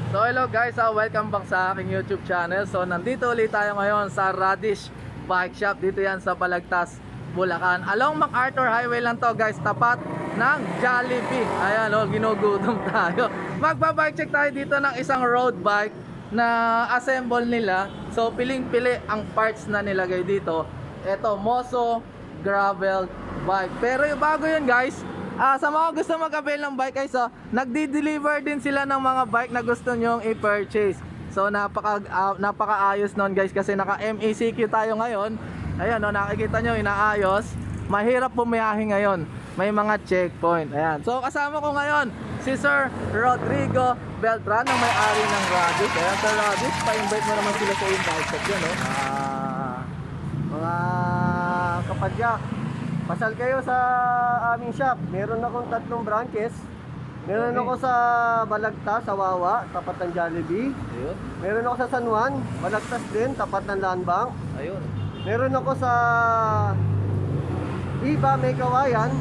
So hello guys, welcome back sa aking YouTube channel. So nandito ulit tayo ngayon sa Radish Bike Shop. Dito yan sa Balagtag Bulacan. Along MacArthur Highway lang to guys, tapat ng Jollibee. Ayan o, ginugutom tayo. Magpa-bike check tayo dito ng isang road bike na assemble nila. So piling-pili ang parts na nilagay dito. Ito, Mosso gravel bike. Pero bago yun guys, sa mga gusto mag-avail ng bike guys, nagdi-deliver din sila ng mga bike na gusto nyong i-purchase. So napaka-ayos nun guys, kasi naka-MECQ tayo ngayon. Ayan o, nakikita nyo, inaayos. Mahirap bumiyahe ngayon, may mga checkpoint. Ayan, so kasama ko ngayon si Sir Rodrigo Beltran, na may-ari ng Radish. Ayan, Sir Radish, pa-invite mo naman sila sa yung bike shop yun, no? Mga kapadyak, pasal kayo sa aming shop. Meron akong 3 branches. Meron ako sa Balagtas, sa Wawa, tapat ng Jollibee. Ayun. Meron ako sa San Juan, Balagtas din, tapat ng Land Bank. Ayun. Meron ako sa Iba, May Kawayan,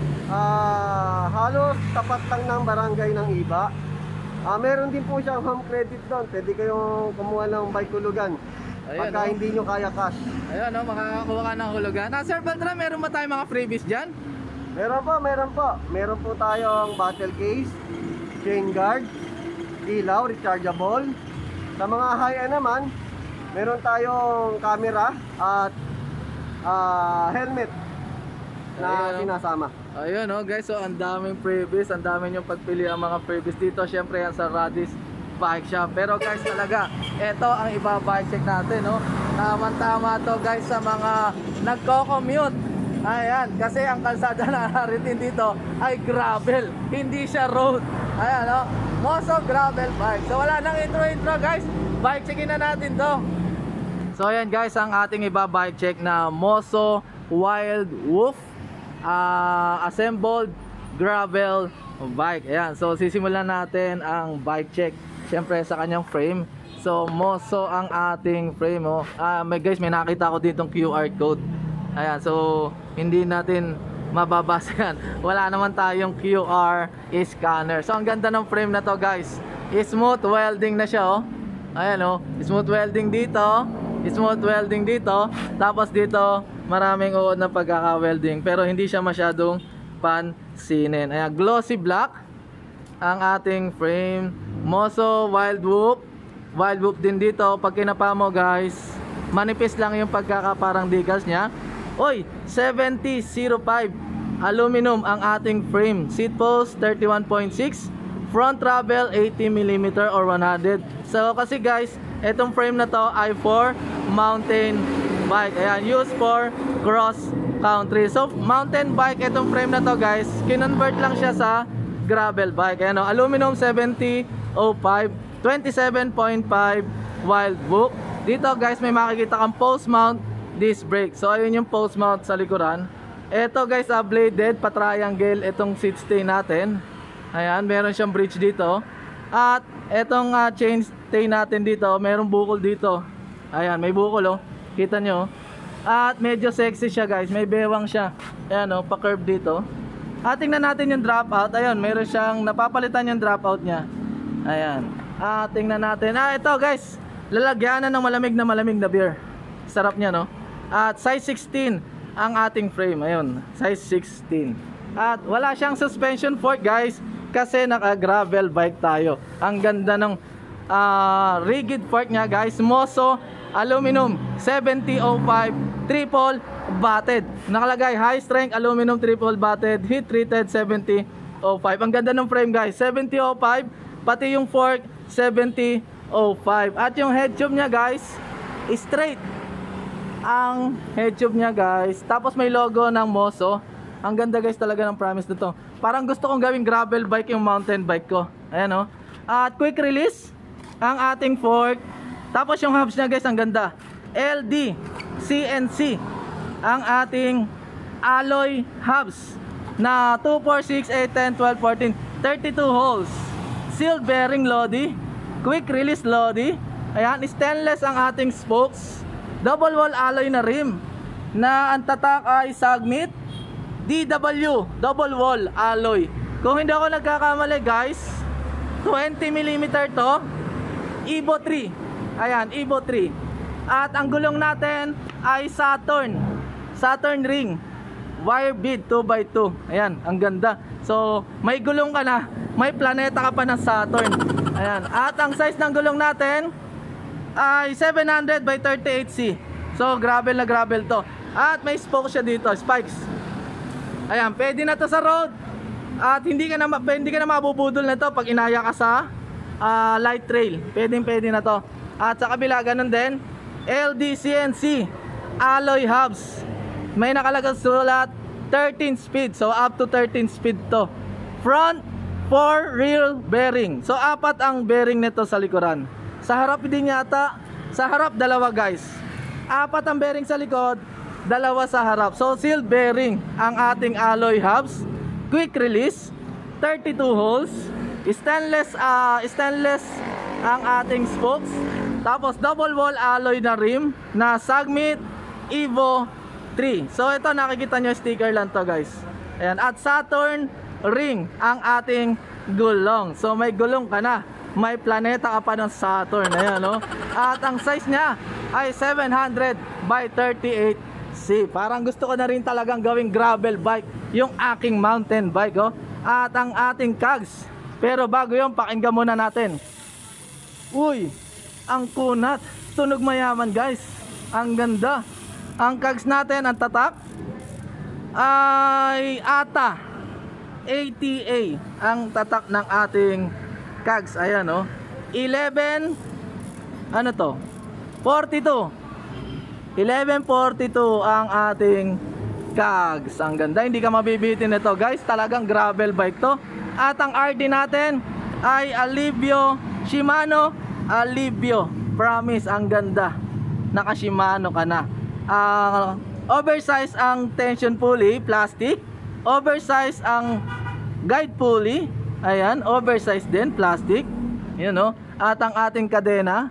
halos tapat lang ng barangay ng Iba. Meron din po siyang home credit doon. Pwede kayong kumuha ng bike hulugan. Ayun, pagka hindi nyo kaya cash. Ayun o, makakakuha ka ng hulugan. Sir Beltran, meron ba tayong mga freebies dyan? Meron po, meron po. Meron po tayong battle case, chain guard, ilaw, rechargeable. Sa mga high-end naman, meron tayong camera at helmet na sinasama. Ayun o guys, so ang daming freebies, ang daming yung pagpili ang mga freebies dito. Syempre yan sa Radish Bike Shop. Pero guys, talaga, ito ang iba-bike check natin, no? Tama-tama to guys sa mga nagko-commute. Ayan, kasi ang kalsada na naritin dito ay gravel, hindi siya road. Ayan, no? Mosso gravel bike. So wala nang intro guys, bike checkin na natin to. So ayan guys, ang ating iba-bike check na Mosso Wild Wolf assembled gravel bike. Ayan, so sisimulan natin ang bike check syempre sa kanyang frame. So Mosso ang ating frame, oh. May nakita ko ditong QR code. Ayan, so hindi natin mababasa yan. Wala naman tayong QR scanner. So ang ganda ng frame na to guys. Smooth welding na siya, oh. Ayan, oh. Smooth welding dito, smooth welding dito, tapos dito maraming uod na pagkaka-welding, pero hindi siya masyadong pansinin. Ayan, glossy black ang ating frame. Mosso Wild Whoop. Wild Whoop din dito. Pag kinapa mo guys, manipis lang yung pagkakaparang decals nya. Oy, 7005 aluminum ang ating frame. Seat post 31.6, front travel 80mm or 100. So kasi guys, etong frame na to ay for mountain bike. Ayan, used for cross country. So mountain bike etong frame na to guys, kinonvert lang siya sa gravel bike. Ayan, aluminum 7005, 27.5 Wild Book. Dito guys, may makikita kang post mount disc brake. So ayun yung post mount sa likuran. Ito guys, bladed pa-triangle itong seat stay natin. Ayan, meron siyang bridge dito. At etong chain stay natin dito, merong bukol dito. Ayan, may bukol, oh. Kita nyo. At medyo sexy siya guys, may bewang siya. Ayan, oh, pa-curve dito. At tingnan natin yung dropout. Ayun, meron siyang napapalitan yung dropout niya. Ayan. Tingnan natin. Ito guys, lalagyanan ng malamig na beer. Sarap niya, no? At size 16 ang ating frame. Ayun, size 16. At wala siyang suspension fork guys, kasi naka-gravel bike tayo. Ang ganda ng rigid fork niya guys. Mosso aluminum 7005 triple batted. Nakalagay high strength aluminum triple batted, heat treated 7005. Ang ganda ng frame guys, 7005, pati yung fork 7005. At yung head tube niya guys, straight ang head tube niya guys. Tapos may logo ng Mosso. Ang ganda guys talaga ng promise nito. Parang gusto kong gawing gravel bike yung mountain bike ko. Ayan, oh. At quick release ang ating fork. Tapos yung hubs niya guys, ang ganda. LD CNC ang ating alloy hubs na 2, 4, 6, 8, 10, 12, 14, 32 holes. Sealed bearing lodi, quick release lodi. Ayan, stainless ang ating spokes. Double wall alloy na rim na ang tatak ay Sagmit DW double wall alloy. Kung hindi ako nagkakamali guys, 20mm to. Evo 3. Ayan, Evo 3. At ang gulong natin ay Saturn ring. Wire bead 2x2. Ayan, ang ganda. So, may gulong ka na, may planeta ka pa ng Saturn. Ayan. At ang size ng gulong natin ay 700 by 38C. So, gravel na gravel to. At may spoke siya dito, spikes. Ayan, pwede na to sa road. At hindi ka na mabubudol na to pag inaya ka sa light trail. Pwede na to. At sa kabila, ganun din. LDCNC alloy hubs. May nakalagay sulat 13 speed. So up to 13 speed to. Front 4 rear bearing. So 4 ang bearing nito sa likuran. Sa harap din yata. Sa harap 2 guys. 4 ang bearing sa likod, 2 sa harap. So sealed bearing ang ating alloy hubs. Quick release, 32 holes. Stainless ang ating spokes. Tapos double wall alloy na rim na Sagmit Evo 3. So ito, nakikita nyo, sticker lang to guys. Ayan. At Saturn ring ang ating gulong. So may gulong ka na, may planeta ka pa ng Saturn. Ayan, no? At ang size niya ay 700 by 38C. Parang gusto ko na rin talagang gawing gravel bike yung aking mountain bike, oh. At ang ating cogs. Pero bago yun, pakinggan muna natin. Uy, ang kunat, tunog mayaman guys. Ang ganda. Ang cogs natin, ang tatak ay ATA ang tatak ng ating cogs. Ayan, oh. 11 ano to? 42. 1142 ang ating cogs. Ang ganda, hindi ka mabibitin nito guys. Talagang gravel bike to. At ang RD natin ay Shimano Alivio. Promise, ang ganda. Naka Shimano ka na. Oversize ang tension pulley, plastic. Oversize ang guide pulley. Ayan, oversize din, plastic. Yan, no? At ang ating kadena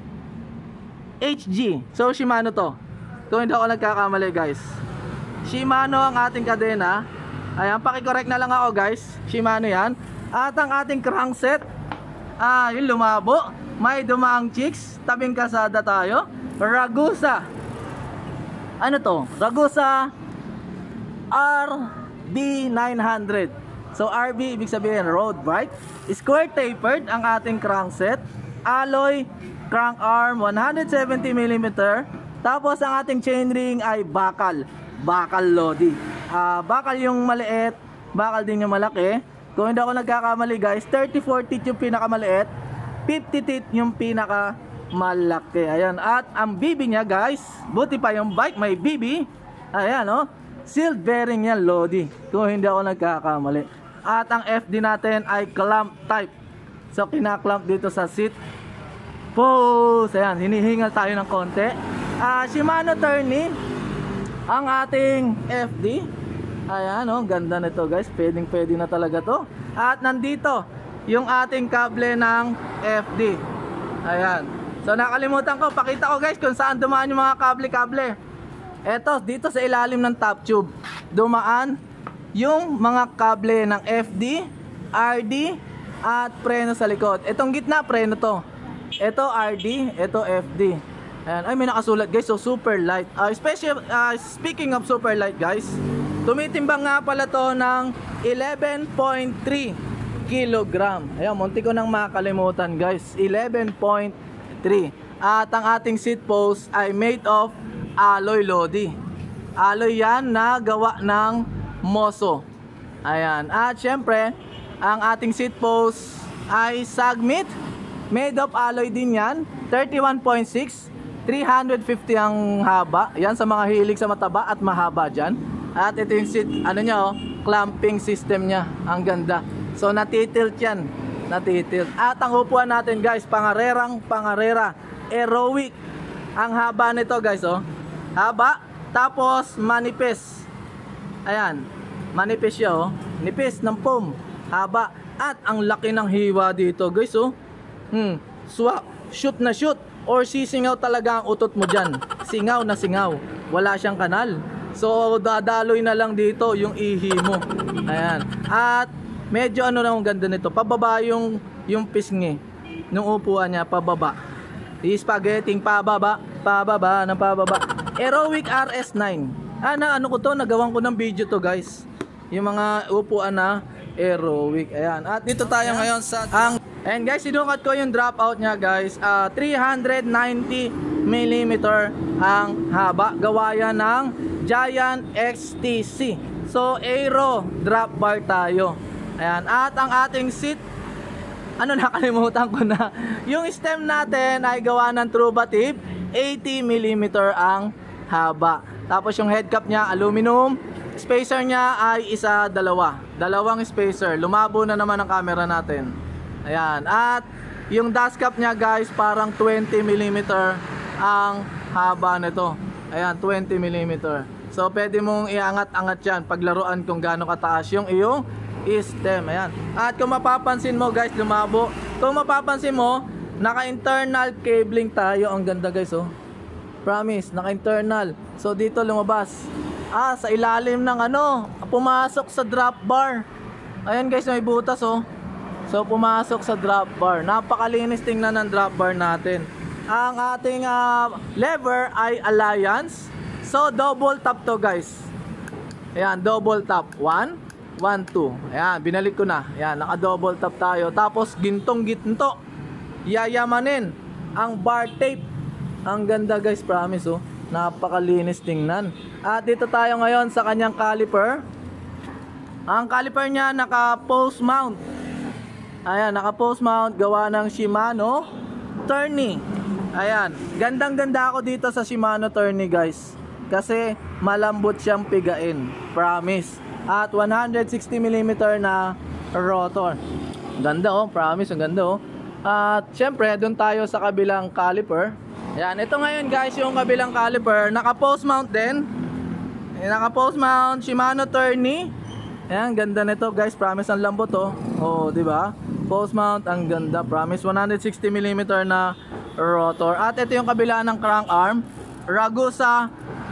HG. So Shimano to. Kung hindi ako nagkakamali guys, Shimano ang ating kadena. Ayan, paki-correct na lang ako guys. Shimano yan. At ang ating crankset, yung lumabo, may dumaang chicks. Tabing kasada tayo. Ragusa. Ano to? Ragusa RB900. So RB ibig sabihin road bike. Square tapered ang ating crankset. Alloy crank arm 170mm. Tapos ang ating chainring ay bakal lodi. Bakal yung maliit, bakal din yung malaki. Kung hindi ako nagkakamali guys, 34 teeth yung pinakamaliit, 50 teeth yung pinakamalaki. Ayan. At ang BB niya guys, buti pa yung bike may BB. Ayan, oh. Sealed bearing yan, lodi. Kung hindi ako nagkakamali. At ang FD natin ay clamp type. So kinaklamp dito sa seat post. Ayan, hinihingal tayo ng konti. Shimano Tourney ang ating FD. Ayan, oh, ganda nito guys. Pwede na talaga to. At nandito yung ating kable ng FD. Ayan. So nakalimutan ko, pakita ko guys kung saan dumaan yung mga kable. Eto, dito sa ilalim ng top tube dumaan yung mga kable ng FD, RD at preno sa likod. Etong gitna, preno to. Ito RD, ito FD. Ayan. Ay, may nakasulat guys. So super light. Speaking of super light guys, tumitimbang nga pala to ng 11.3 kilogram. Ayan, munti ko nang makalimutan guys. 11.3. At ang ating seat post ay made of alloy lodi. Alloy yan na gawa ng Mosso. Ayan. At syempre, ang ating seat post ay Sagmit. Made of alloy din yan. 31.6. 350 ang haba. Yan sa mga hilig sa mataba at mahaba dyan. At ito yung seat, ano niya, oh, clamping system niya. Ang ganda. So natitilt yan. Natitilt. At ang upuan natin guys, pangarera. Aerowick. Ang haba nito guys, oh. Haba. Tapos manipis. Ayan. Manipis siya, oh. Nipis ng foam. Haba. At ang laki ng hiwa dito guys, oh. Swak. Shoot na shoot. Or sisingaw talaga ang utot mo dyan. Singaw na singaw. Wala siyang kanal. So dadaloy na lang dito yung ihi mo. Ayan. At medyo ano na ang ganda nito. Pababa yung pisngi. nung upuan niya pababa. Spaghetti pababa, pababa, ng pababa. Aerowick RS9. Ano ko to, nagawan ko ng video to guys. Yung mga upuan na Aerowick. Ayan. At dito tayo ngayon sa and guys, sinukat ko yung dropout niya guys. 390mm ang haba. Gawa yan ng Giant XTC. So aero drop bar tayo. Ayan. At ang ating seat, nakalimutan ko na. Yung stem natin ay gawa ng true tip. 80mm ang haba. Tapos yung head cap niya aluminum. Spacer niya ay dalawang spacer. Lumabo na naman ang camera natin. Ayan. At yung dust cap niya guys, parang 20mm ang haba nito. Ayan, 20mm. So pwede mong iangat-angat yan paglaruan kung gaano kataas yung iyong stem. Ayan. At kung mapapansin mo guys, lumabo. Kung mapapansin mo, naka-internal cabling tayo. Ang ganda guys, oh. Promise, naka-internal. So dito lumabas. Sa ilalim ng pumasok sa drop bar. Ayan guys, may butas, oh. So pumasok sa drop bar. Napakalinis tingnan ng drop bar natin. Ang ating lever ay Alliance. So double tap to guys. Ayan, double tap. 1, 1, 2. Ayan, binalik ko na. Ayan, naka-double tap tayo. Tapos gintong-ginto. Yayamanin ang bar tape. Ang ganda guys, promise, oh. Napakalinis tingnan. At dito tayo ngayon sa kanyang caliper. Ang caliper niya naka-post mount. Ayan, naka-post mount. Gawa ng Shimano Tourney. Ayan, gandang-ganda ako dito sa Shimano Tourney guys. Kasi malambot siyang pigain. Promise. At 160mm na rotor. Ganda, oh, promise, ang ganda, oh. At syempre, doon tayo sa kabilang caliper. Ayan, ito ngayon guys, yung kabilang caliper, naka-post mount din. Naka-post mount, Shimano Tourney. Ayan, ganda nito guys, promise, ang lambot, oh. Oh, di ba? Post mount, ang ganda, promise, 160mm na rotor. At ito yung kabila ng crank arm, Ragusa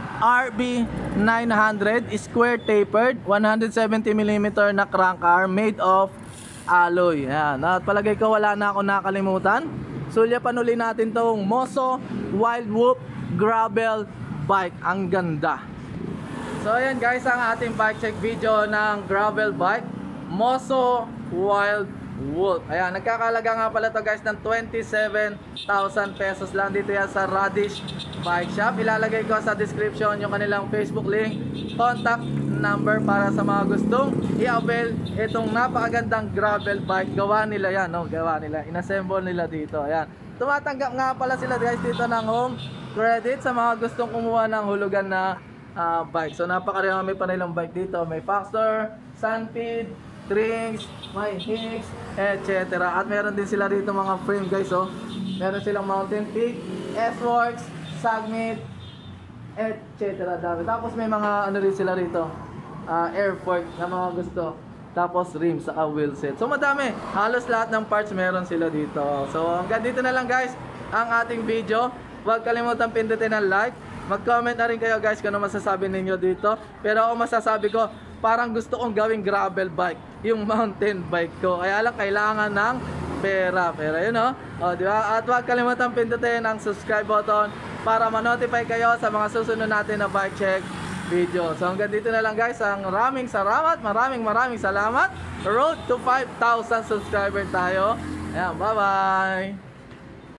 RB900 square tapered, 170mm na crank arm made of alloy. Ayan. At palagay ko wala na ako nakalimutan. Sulyapan uli natin tong Mosso Wild Whoop gravel bike. Ang ganda. So ayan guys, ang ating bike check video ng gravel bike Mosso Wild Whoop. Ayan, nagkakalaga nga pala to guys ng 27,000 pesos lang. Dito yan sa Radish Bike Shop. Ilalagay ko sa description yung kanilang Facebook link, contact number para sa mga gustong i-avail itong napakagandang gravel bike. Gawa nila yan, no? Gawa nila, inassemble nila dito. Ayan, tumatanggap nga pala sila guys dito ng home credit sa mga gustong kumuha ng hulugan na bike. So napakarami pa nilang bike dito. May Foxter, Sunfeed, Drinks, may Hicks, etc. At meron din sila dito mga frame guys, oh. Meron silang Mountain Peak, S-Works, Sagmit, etc. Tapos may mga rin sila rito, airport na mga gusto. Tapos rim, saka wheel set. So madami, halos lahat ng parts meron sila dito. So hanggang dito na lang guys ang ating video. Huwag kalimutan pindutin ang like. Mag-comment na rin kayo guys kung ano masasabi ninyo dito. Pero ako masasabi ko, parang gusto kong gawing gravel bike, yung mountain bike ko. Kaya lang kailangan ng pera. Pero yun, oh. O, di ba? At huwag kalimutan pindutin ang subscribe button para ma-notify kayo sa mga susunod natin na bike check video. So hanggang dito na lang guys. Maraming salamat. Maraming salamat. Road to 5,000 subscriber tayo. Ayan, bye-bye.